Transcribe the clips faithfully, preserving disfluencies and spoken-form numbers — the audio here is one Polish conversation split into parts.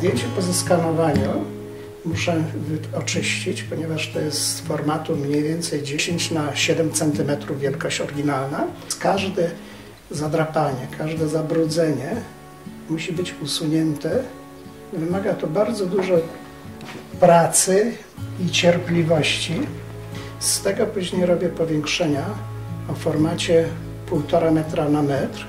Zdjęcie po zeskanowaniu muszę oczyścić, ponieważ to jest z formatu mniej więcej dziesięć na siedem centymetrów wielkość oryginalna. Każde zadrapanie, każde zabrudzenie musi być usunięte. Wymaga to bardzo dużo pracy i cierpliwości. Z tego później robię powiększenia o formacie półtora metra na metr.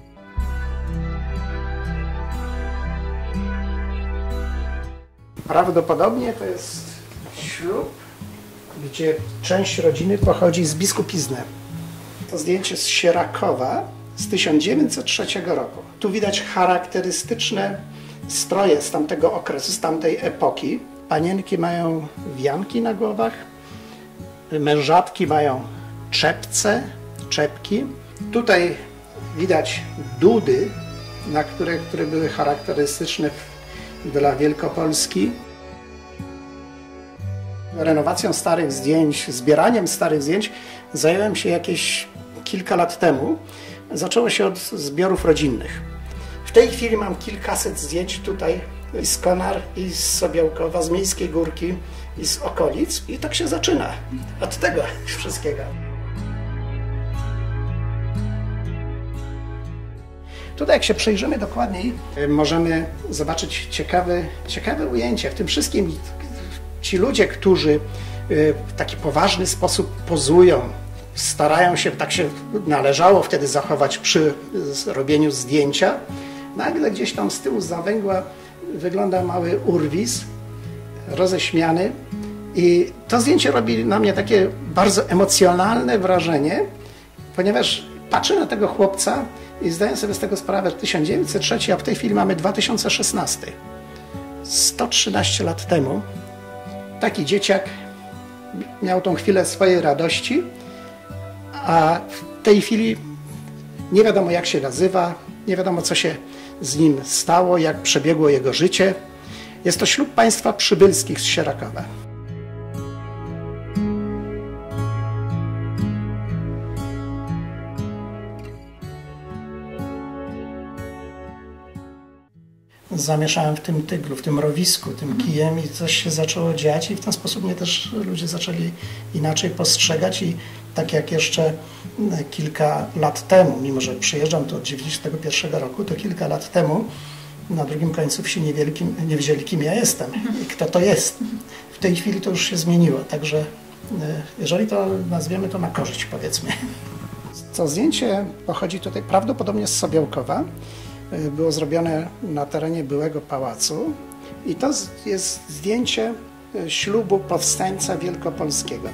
Prawdopodobnie to jest ślub, gdzie część rodziny pochodzi z biskupizny. To zdjęcie z Sierakowa z tysiąc dziewięćset trzeciego roku. Tu widać charakterystyczne stroje z tamtego okresu, z tamtej epoki. Panienki mają wianki na głowach, mężatki mają czepce, czepki. Tutaj widać dudy, na które, które były charakterystyczne dla Wielkopolski. Renowacją starych zdjęć, zbieraniem starych zdjęć zająłem się jakieś kilka lat temu. Zaczęło się od zbiorów rodzinnych. W tej chwili mam kilkaset zdjęć tutaj i z Konar, i z Sobiełkowa, z Miejskiej Górki, i z okolic. I tak się zaczyna od tego wszystkiego. Tutaj jak się przyjrzymy dokładniej, możemy zobaczyć ciekawe, ciekawe ujęcie. W tym wszystkim ci ludzie, którzy w taki poważny sposób pozują, starają się, tak się należało wtedy zachować przy robieniu zdjęcia, nagle gdzieś tam z tyłu zawęgła wygląda mały urwis, roześmiany, i to zdjęcie robi na mnie takie bardzo emocjonalne wrażenie, ponieważ patrzę na tego chłopca i zdaję sobie z tego sprawę, że tysiąc dziewięćset trzeci, a w tej chwili mamy dwa tysiące szesnasty. sto trzynaście lat temu taki dzieciak miał tą chwilę swojej radości, a w tej chwili nie wiadomo, jak się nazywa, nie wiadomo, co się z nim stało, jak przebiegło jego życie. Jest to ślub państwa przybylskich z Sierakowa. Zamieszałem w tym tyglu, w tym rowisku, tym kijem, i coś się zaczęło dziać, i w ten sposób mnie też ludzie zaczęli inaczej postrzegać. I tak jak jeszcze kilka lat temu, mimo że przyjeżdżam tu od dziewięćdziesiątego pierwszego roku, to kilka lat temu na drugim końcu wsi niewielkim, nie wiedzieli, kim ja jestem i kto to jest. W tej chwili to już się zmieniło, także jeżeli to nazwiemy, to na korzyść, powiedzmy. To zdjęcie pochodzi tutaj prawdopodobnie z Sobiełkowa. Było zrobione na terenie byłego pałacu i to jest zdjęcie ślubu powstańca wielkopolskiego.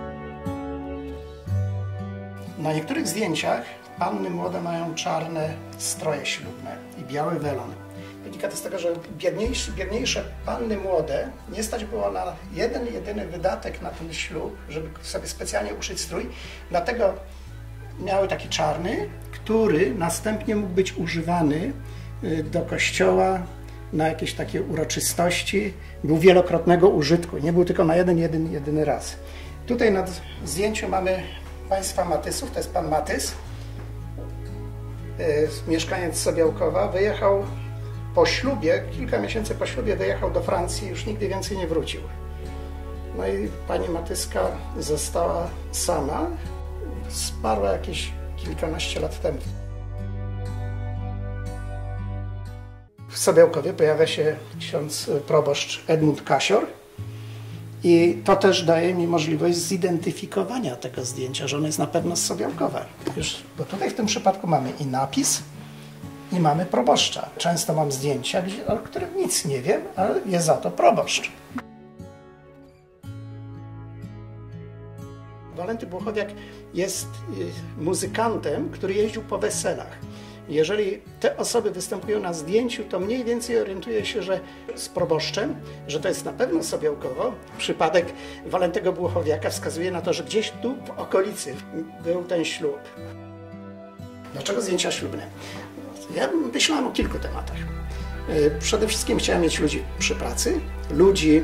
Na niektórych zdjęciach panny młode mają czarne stroje ślubne i biały welon. Wynika to z tego, że biedniejsze, biedniejsze panny młode nie stać było na jeden jedyny wydatek na ten ślub, żeby sobie specjalnie uszyć strój, dlatego miały taki czarny, który następnie mógł być używany do kościoła, na jakieś takie uroczystości. Był wielokrotnego użytku, nie był tylko na jeden, jeden, jedyny raz. Tutaj na zdjęciu mamy państwa Matysów, to jest pan Matys, mieszkaniec Sobiełkowa, wyjechał po ślubie, kilka miesięcy po ślubie wyjechał do Francji i już nigdy więcej nie wrócił. No i pani Matyska została sama, zmarła jakieś kilkanaście lat temu. W Sobiełkowie pojawia się ksiądz proboszcz Edmund Kasior i to też daje mi możliwość zidentyfikowania tego zdjęcia, że ono jest na pewno z Sobiełkowa. Już, bo tutaj w tym przypadku mamy i napis, i mamy proboszcza. Często mam zdjęcia, o którym nic nie wiem, ale jest za to proboszcz. Walenty Błochowiak jest muzykantem, który jeździł po weselach. Jeżeli te osoby występują na zdjęciu, to mniej więcej orientuje się, że z proboszczem, że to jest na pewno Sobiełkowo. Przypadek Walentego Błochowiaka wskazuje na to, że gdzieś tu w okolicy był ten ślub. Dlaczego zdjęcia ślubne? Ja myślałem o kilku tematach. Przede wszystkim chciałem mieć ludzi przy pracy, ludzi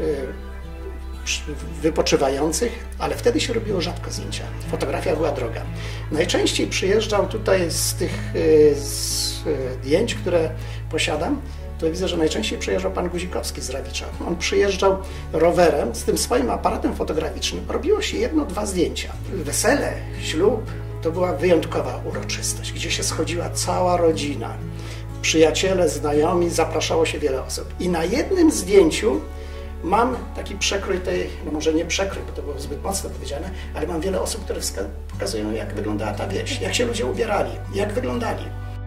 wypoczywających, ale wtedy się robiło rzadko zdjęcia. Fotografia była droga. Najczęściej przyjeżdżał tutaj z tych zdjęć, które posiadam, to widzę, że najczęściej przyjeżdżał pan Guzikowski z Rawicza. On przyjeżdżał rowerem z tym swoim aparatem fotograficznym. Robiło się jedno, dwa zdjęcia. Wesele, ślub to była wyjątkowa uroczystość, gdzie się schodziła cała rodzina. Przyjaciele, znajomi, zapraszało się wiele osób. I na jednym zdjęciu mam taki przekrój tej, no może nie przekrój, bo to było zbyt mocno powiedziane, ale mam wiele osób, które pokazują, jak wyglądała ta wieś, jak się ludzie ubierali, jak wyglądali.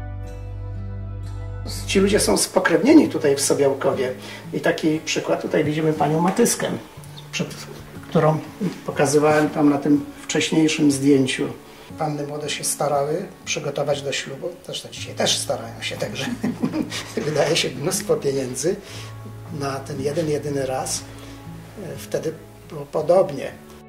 Ci ludzie są spokrewnieni tutaj w Sobiałkowie i taki przykład, tutaj widzimy panią Matyskę, przed którą pokazywałem tam na tym wcześniejszym zdjęciu. Panny młode się starały przygotować do ślubu, zresztą dzisiaj też starają się, także wydaje się mnóstwo pieniędzy na ten jeden, jedyny raz. Wtedy było podobnie.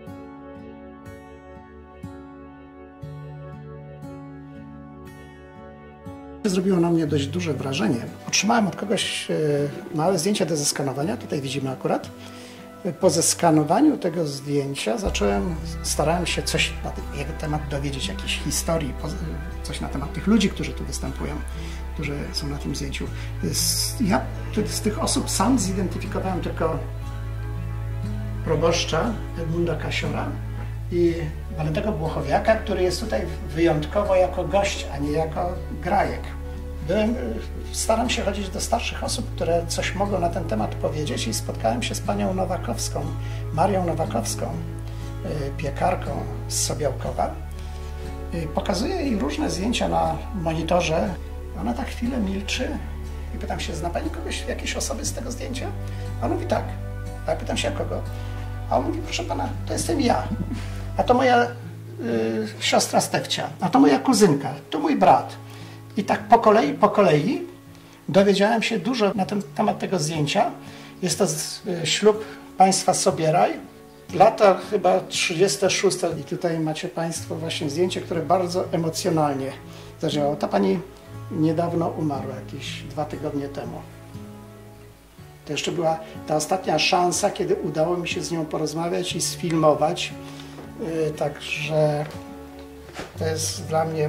Zrobiło na mnie dość duże wrażenie. Otrzymałem od kogoś małe zdjęcie do zeskanowania, tutaj widzimy akurat. Po zeskanowaniu tego zdjęcia zacząłem, starałem się coś na jego temat dowiedzieć, jakiejś historii, coś na temat tych ludzi, którzy tu występują, którzy są na tym zdjęciu. Ja z tych osób sam zidentyfikowałem tylko proboszcza Edmunda Kasiora i Walentego Błochowiaka, który jest tutaj wyjątkowo jako gość, a nie jako grajek. Byłem, staram się chodzić do starszych osób, które coś mogą na ten temat powiedzieć i spotkałem się z panią Nowakowską, Marią Nowakowską, piekarką z Sobiałkowa. Pokazuję jej różne zdjęcia na monitorze. Ona tak chwilę milczy i pytam się, zna pani kogoś, jakieś osoby z tego zdjęcia? A on mówi tak. A ja pytam się, kogo? A on mówi, proszę pana, to jestem ja. A to moja y, siostra Stefcia, a to moja kuzynka, to mój brat. I tak po kolei, po kolei dowiedziałem się dużo na ten temat tego zdjęcia. Jest to ślub państwa Sobieraj, lata chyba trzydzieste szóste. I tutaj macie państwo właśnie zdjęcie, które bardzo emocjonalnie zadziałało. Ta pani niedawno umarła, jakieś dwa tygodnie temu. To jeszcze była ta ostatnia szansa, kiedy udało mi się z nią porozmawiać i sfilmować. Także to jest dla mnie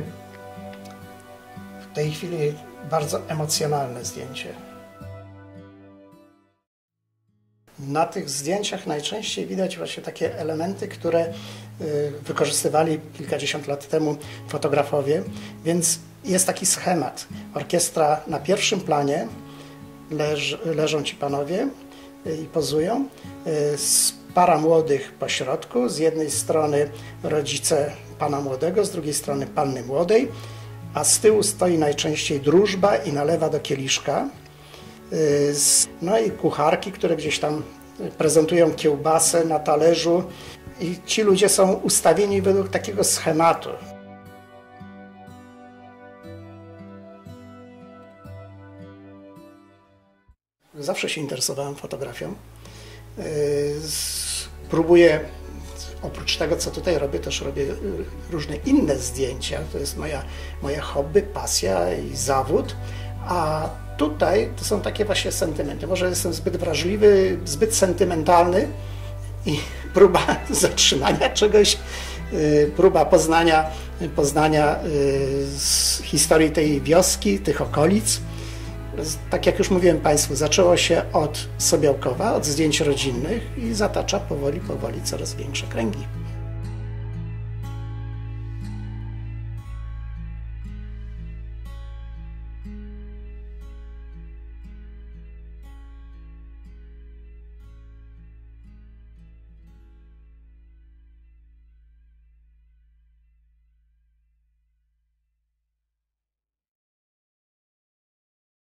w tej chwili bardzo emocjonalne zdjęcie. Na tych zdjęciach najczęściej widać właśnie takie elementy, które wykorzystywali kilkadziesiąt lat temu fotografowie, więc jest taki schemat. Orkiestra na pierwszym planie, leż, leżą ci panowie i pozują, para młodych po środku, z jednej strony rodzice pana młodego, z drugiej strony panny młodej, a z tyłu stoi najczęściej drużba i nalewa do kieliszka. No i kucharki, które gdzieś tam prezentują kiełbasę na talerzu i ci ludzie są ustawieni według takiego schematu. Zawsze się interesowałem fotografią. Próbuję, oprócz tego, co tutaj robię, też robię różne inne zdjęcia. To jest moja, moje hobby, pasja i zawód. A tutaj to są takie właśnie sentymenty. Może jestem zbyt wrażliwy, zbyt sentymentalny i próba zatrzymania czegoś, próba poznania, poznania historii tej wioski, tych okolic. Tak jak już mówiłem Państwu, zaczęło się od Sobiałkowa, od zdjęć rodzinnych i zatacza powoli, powoli coraz większe kręgi.